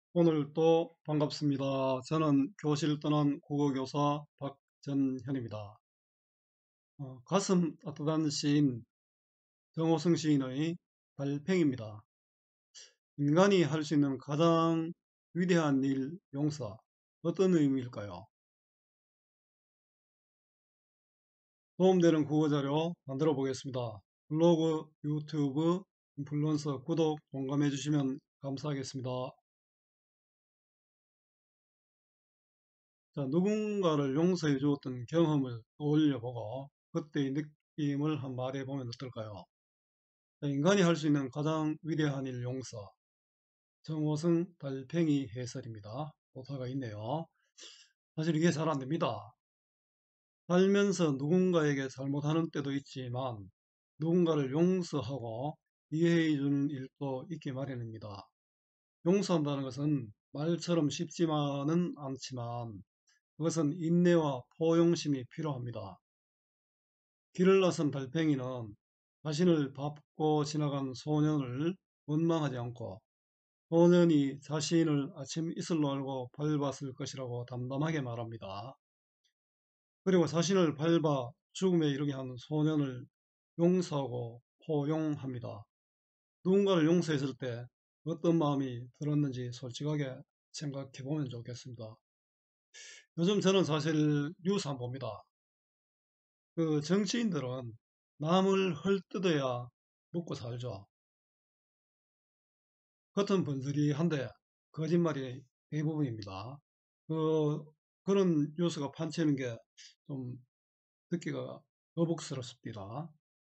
오늘 또 반갑습니다. 저는 교실 떠난 국어교사 박전현입니다. 가슴 따뜻한 시인 정호승 시인의 달팽이입니다. 인간이 할 수 있는 가장 위대한 일, 용서. 어떤 의미일까요? 도움되는 국어자료 만들어 보겠습니다. 블로그, 유튜브, 인플루언서 구독, 동감해 주시면 감사하겠습니다. 자, 누군가를 용서해 주었던 경험을 떠올려 보고 그때의 느낌을 한 말해 보면 어떨까요? 자, 인간이 할 수 있는 가장 위대한 일 용서. 정호승 달팽이 해설입니다. 오타가 있네요. 사실 이게 잘 안 됩니다. 살면서 누군가에게 잘못하는 때도 있지만 누군가를 용서하고 이해해 주는 일도 있기 마련입니다. 용서한다는 것은 말처럼 쉽지만은 않지만 그것은 인내와 포용심이 필요합니다. 길을 나선 달팽이는 자신을 밟고 지나간 소년을 원망하지 않고 소년이 자신을 아침 이슬로 알고 밟았을 것이라고 담담하게 말합니다. 그리고 자신을 밟아 죽음에 이르게 한 소년을 용서하고 포용합니다. 누군가를 용서했을 때 어떤 마음이 들었는지 솔직하게 생각해 보면 좋겠습니다. 요즘 저는 사실 뉴스 안 봅니다. 그 정치인들은 남을 헐뜯어야 먹고 살죠. 겉은 번스리한데 거짓말이 대부분입니다. 그, 그런 뉴스가 판치는 게 좀 듣기가 거북스럽습니다.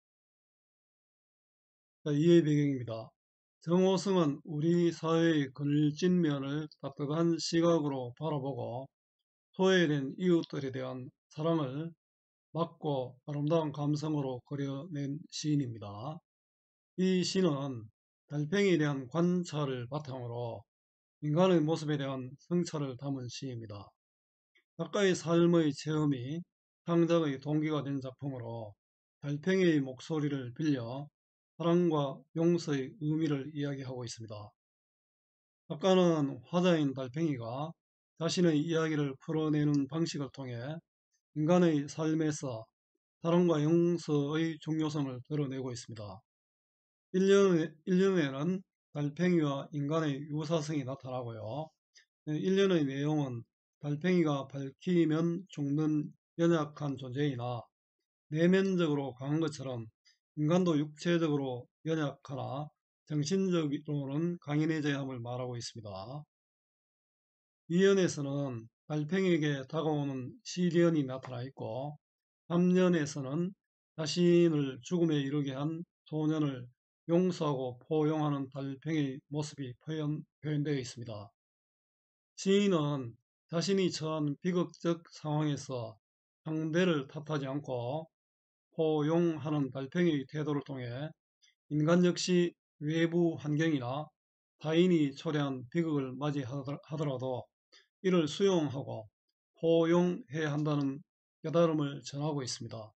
자, 이해 배경입니다. 정호승은 우리 사회의 걸진 면을 따뜻한 시각으로 바라보고 소외된 이웃들에 대한 사랑을 맑고 아름다운 감성으로 그려낸 시인입니다. 이 시는 달팽이에 대한 관찰을 바탕으로 인간의 모습에 대한 성찰을 담은 시입니다. 작가의 삶의 체험이 창작의 동기가 된 작품으로 달팽이의 목소리를 빌려 사랑과 용서의 의미를 이야기하고 있습니다. 작가는 화자인 달팽이가 자신의 이야기를 풀어내는 방식을 통해 인간의 삶에서 사랑과 용서의 중요성을 드러내고 있습니다. 1년에는 달팽이와 인간의 유사성이 나타나고요. 1년의 내용은 달팽이가 밝히면 죽는 연약한 존재이나 내면적으로 강한 것처럼 인간도 육체적으로 연약하나 정신적으로는 강인해져야 함을 말하고 있습니다. 2년에서는 달팽이에게 다가오는 시련이 나타나 있고 3년에서는 자신을 죽음에 이르게 한 소년을 용서하고 포용하는 달팽이의 모습이 표현되어 있습니다. 시인은 자신이 처한 비극적 상황에서 상대를 탓하지 않고 포용하는 달팽이의 태도를 통해 인간 역시 외부 환경이나 타인이 초래한 비극을 맞이하더라도 이를 수용하고 포용해야 한다는 깨달음을 전하고 있습니다.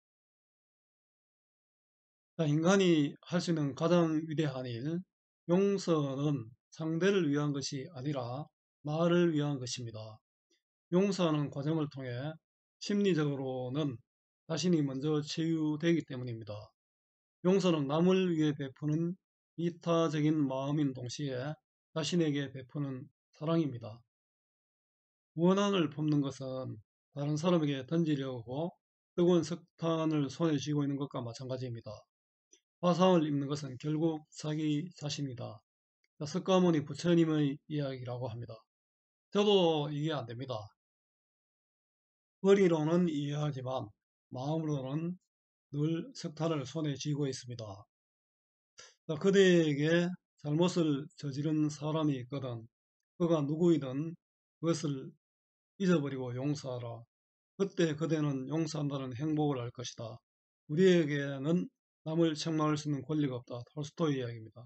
자, 인간이 할 수 있는 가장 위대한 일, 용서는 상대를 위한 것이 아니라 나를 위한 것입니다. 용서하는 과정을 통해 심리적으로는 자신이 먼저 치유되기 때문입니다. 용서는 남을 위해 베푸는 이타적인 마음인 동시에 자신에게 베푸는 사랑입니다. 원한을 품는 것은 다른 사람에게 던지려고 뜨거운 석탄을 손에 쥐고 있는 것과 마찬가지입니다. 화상을 입는 것은 결국 자기 자신이다. 석가모니 부처님의 이야기라고 합니다. 저도 이해 안 됩니다. 머리로는 이해하지만 마음으로는 늘 석탄을 손에 쥐고 있습니다. 그대에게 잘못을 저지른 사람이 있거든 그가 누구이든 그것을 잊어버리고 용서하라. 그때 그대는 용서한다는 행복을 알 것이다. 우리에게는 남을 책망할 수 있는 권리가 없다. 톨스토이 이야기입니다.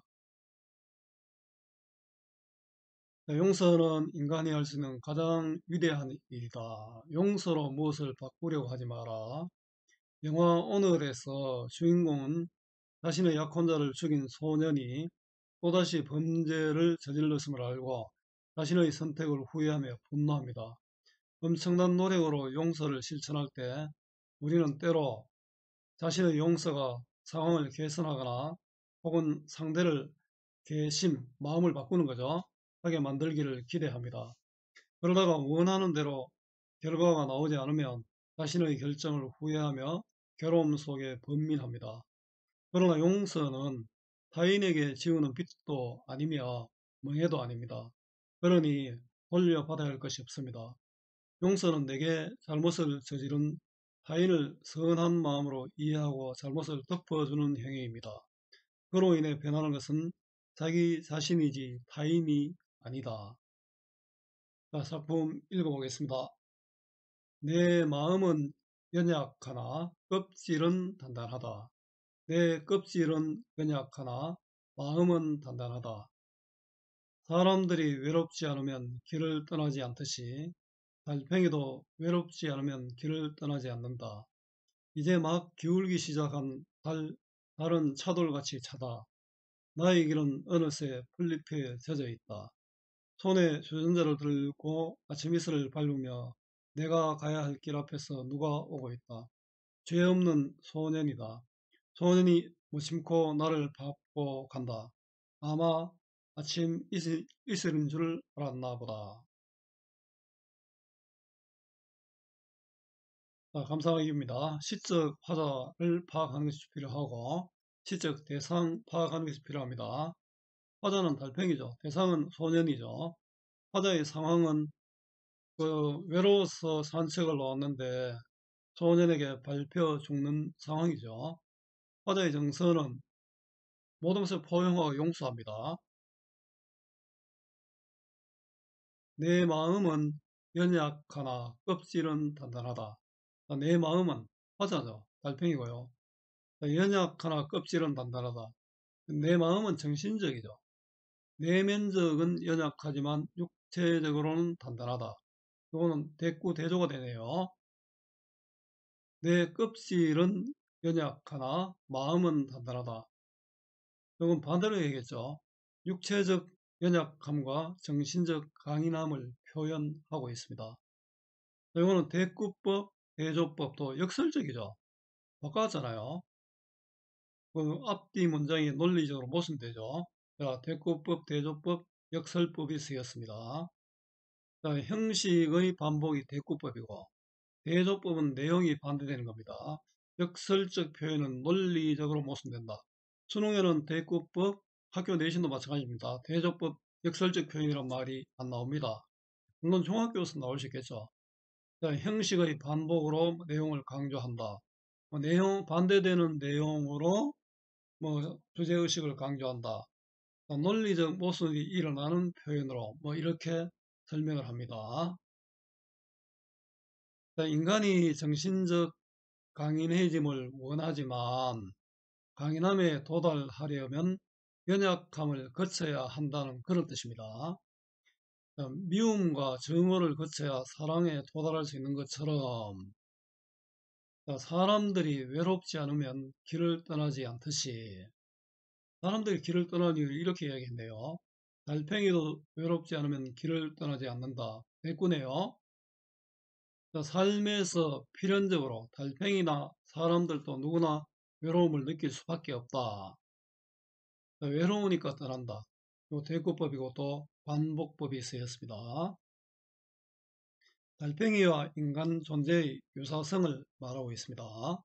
용서는 인간이 할 수 있는 가장 위대한 일이다. 용서로 무엇을 바꾸려고 하지 마라. 영화 오늘에서 주인공은 자신의 약혼자를 죽인 소년이 또다시 범죄를 저질렀음을 알고 자신의 선택을 후회하며 분노합니다. 엄청난 노력으로 용서를 실천할 때 우리는 때로 자신의 용서가 상황을 개선하거나 혹은 상대를 마음을 바꾸는 거죠. 하게 만들기를 기대합니다. 그러다가 원하는 대로 결과가 나오지 않으면 자신의 결정을 후회하며 괴로움 속에 번민합니다. 그러나 용서는 타인에게 지우는 빚도 아니며 명예도 아닙니다. 그러니 돌려받아야 할 것이 없습니다. 용서는 내게 잘못을 저지른 타인을 선한 마음으로 이해하고 잘못을 덮어주는 행위입니다. 그로 인해 변하는 것은 자기 자신이지 타인이 아니다. 자, 작품 읽어보겠습니다. 내 마음은 연약하나 껍질은 단단하다. 내 껍질은 연약하나 마음은 단단하다. 사람들이 외롭지 않으면 길을 떠나지 않듯이 달팽이도 외롭지 않으면 길을 떠나지 않는다. 이제 막 기울기 시작한 달은 차돌같이 차다. 나의 길은 어느새 풀잎에 젖어 있다. 손에 주전자를 들고 아침 이슬을 밟으며 내가 가야 할 길 앞에서 누가 오고 있다. 죄 없는 소년이다. 소년이 무심코 나를 밟고 간다. 아마 아침 이슬인 줄 알았나 보다. 자, 감사하기입니다. 시적 화자를 파악하는 것이 필요하고 시적 대상 파악하는 것이 필요합니다. 화자는 달팽이죠. 대상은 소년이죠. 화자의 상황은 외로워서 산책을 나왔는데 소년에게 밟혀 죽는 상황이죠. 화자의 정서는 모든 것을 포용하고 용서합니다. 내 마음은 연약하나 껍질은 단단하다. 내 마음은 화자죠. 달팽이고요. 연약하나 껍질은 단단하다. 내 마음은 정신적이죠. 내면적은 연약하지만 육체적으로는 단단하다. 이거는 대꾸 대조가 되네요. 내 껍질은 연약하나 마음은 단단하다. 이건 반대로 얘기했죠. 육체적 연약함과 정신적 강인함을 표현하고 있습니다. 이거는 대꾸법, 대조법도 역설적이죠. 바꿨잖아요. 그 앞뒤 문장이 논리적으로 모순되죠. 자, 대꾸법, 대조법, 역설법이 쓰였습니다. 자, 형식의 반복이 대꾸법이고 대조법은 내용이 반대되는 겁니다. 역설적 표현은 논리적으로 모순된다. 수능에는 대꾸법, 학교 내신도 마찬가지입니다. 대조법, 역설적 표현이란 말이 안 나옵니다. 물론 종합교에서 나올 수 있겠죠. 자, 형식의 반복으로 내용을 강조한다. 반대되는 내용으로 주제의식을 강조한다. 논리적 모순이 일어나는 표현으로 이렇게 설명을 합니다. 자, 인간이 정신적 강인해짐을 원하지만 강인함에 도달하려면 연약함을 거쳐야 한다는 그런 뜻입니다. 미움과 증오를 거쳐야 사랑에 도달할 수 있는 것처럼 사람들이 외롭지 않으면 길을 떠나지 않듯이 사람들이 길을 떠나는 이유를 이렇게 이야기했네요. 달팽이도 외롭지 않으면 길을 떠나지 않는다. 됐구네요. 삶에서 필연적으로 달팽이나 사람들도 누구나 외로움을 느낄 수밖에 없다. 외로우니까 떠난다. 요 대꾸법이고 또 반복법이 쓰였습니다. 달팽이와 인간 존재의 유사성을 말하고 있습니다.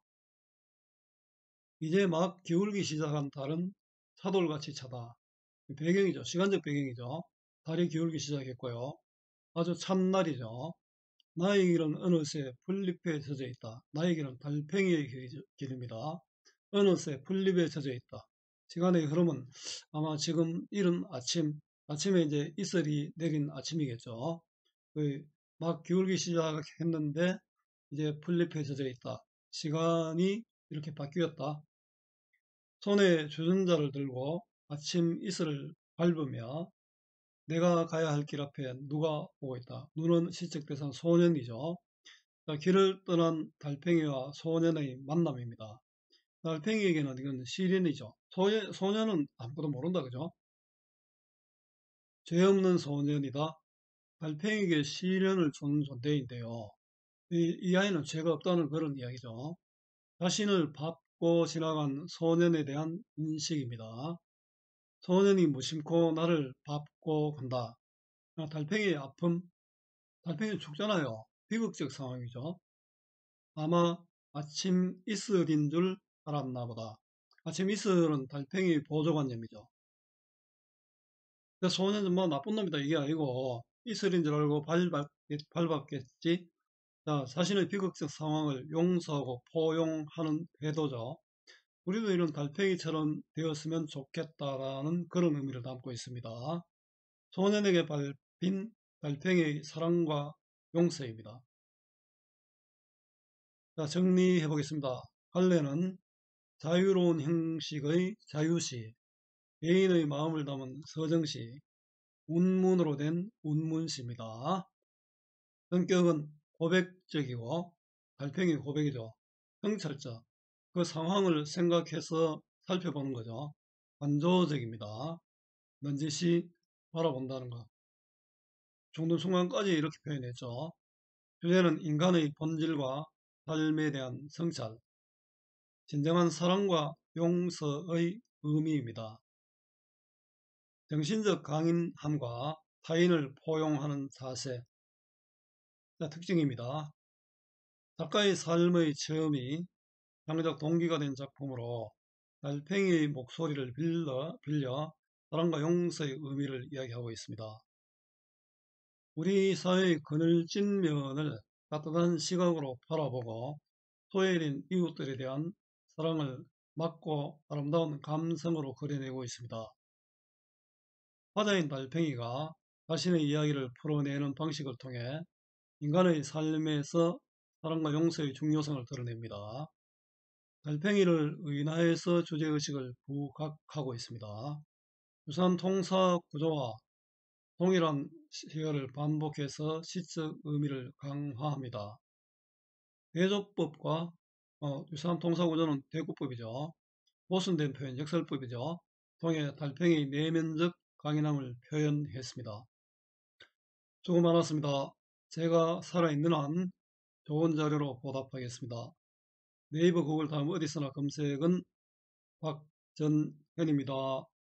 이제 막 기울기 시작한 달은 차돌같이 차다. 배경이죠. 시간적 배경이죠. 달이 기울기 시작했고요. 아주 찬 날이죠. 나의 길은 어느새 풀잎에 젖어 있다. 나의 길은 달팽이의 길입니다. 어느새 풀잎에 젖어 있다. 시간의 흐름은 아마 지금 이른 아침에 이제 이슬이 내린 아침이겠죠. 막 기울기 시작했는데 이제 풀잎에 젖어 있다. 시간이 이렇게 바뀌었다. 손에 주전자를 들고 아침 이슬을 밟으며 내가 가야 할 길 앞에 누가 오고 있다. 눈은 시적 대상 소년이죠. 자, 길을 떠난 달팽이와 소년의 만남입니다. 달팽이에게는 이건 시련이죠. 소년은 아무것도 모른다, 그죠? 죄 없는 소년이다. 달팽이에게 시련을 주는 존재인데요. 이 아이는 죄가 없다는 그런 이야기죠. 자신을 밟고 지나간 소년에 대한 인식입니다. 소년이 무심코 나를 밟고 간다. 달팽이의 아픔, 달팽이는 죽잖아요. 비극적 상황이죠. 아마 아침 이슬인 줄 알았나 보다. 아침 이슬은 달팽이 보조관념이죠. 소년은 뭐 나쁜 놈이다 이게 아니고 이슬인 줄 알고 밟았겠지. 자, 자신의 비극적 상황을 용서하고 포용하는 태도죠. 우리도 이런 달팽이처럼 되었으면 좋겠다라는 그런 의미를 담고 있습니다. 소년에게 밟힌 달팽이의 사랑과 용서입니다. 자, 정리해 보겠습니다. 갈래는 자유로운 형식의 자유시, 개인의 마음을 담은 서정시, 운문으로 된 운문시입니다. 성격은 고백적이고 달팽이 고백이죠. 성찰자, 그 상황을 생각해서 살펴보는 거죠. 관조적입니다. 넌지시 바라본다는 것. 죽는 순간까지 이렇게 표현했죠. 주제는 인간의 본질과 삶에 대한 성찰, 진정한 사랑과 용서의 의미입니다. 정신적 강인함과 타인을 포용하는 자세. 자, 특징입니다. 작가의 삶의 체험이 창작 동기가 된 작품으로 달팽이의 목소리를 빌려 사랑과 용서의 의미를 이야기하고 있습니다. 우리 사회의 그늘진 면을 따뜻한 시각으로 바라보고 소외된 이웃들에 대한 사랑을 맑고 아름다운 감성으로 그려내고 있습니다. 화자인 달팽이가 자신의 이야기를 풀어내는 방식을 통해 인간의 삶에서 사랑과 용서의 중요성을 드러냅니다. 달팽이를 의인화해서 주제의식을 부각하고 있습니다. 유사한 통사 구조와 동일한 시어를 반복해서 시적 의미를 강화합니다. 대조법과 유사한 통사 구조는 대구법이죠. 보순된 표현, 역설법이죠. 통해 달팽이의 내면적 강인함을 표현했습니다. 수고 많았습니다. 제가 살아있는 한 좋은 자료로 보답하겠습니다. 네이버 구글 다음 어디서나 검색은 박전현입니다.